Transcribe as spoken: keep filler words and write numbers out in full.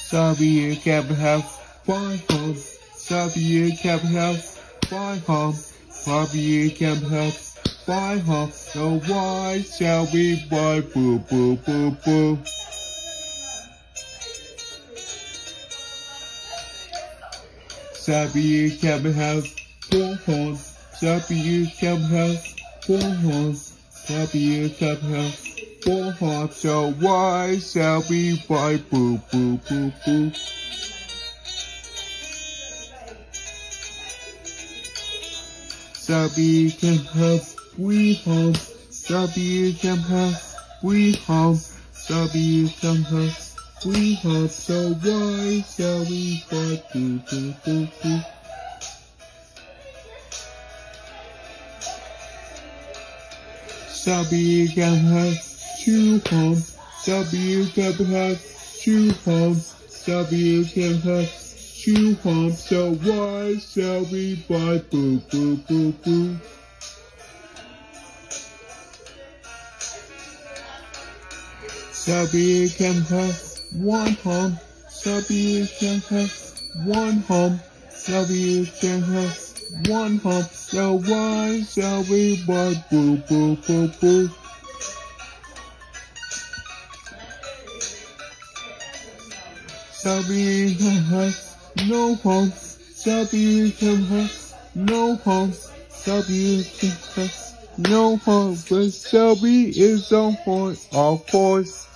Sorry you can't have five homes. Sorry you can't have five homes. Sorry you can't have five homes. So why shall we buy boo boo boo boo? Sorry you can't have four homes. Sorry you can't have four homes. Sorry you can't have four homes. So why shall we buy boo boo boo boo? Sorry you can't have three homes. Sorry you can't have three homes. Sorry you can't have three homes. So why shall we buy boo boo boo boo? Sorry you can't have two homes. Sorry you can't have two homes. Sorry you can't have two homes. So why shall we buy boo boo boo boo? Sorry you can't have one home. Sorry you can't have one home. Sorry you can't have one home. So why shall we buy boo boo boo boo? Sorry you can't have no home. Sorry you can't have no home. Sorry you can't have no home. But sorry is a horse, of course.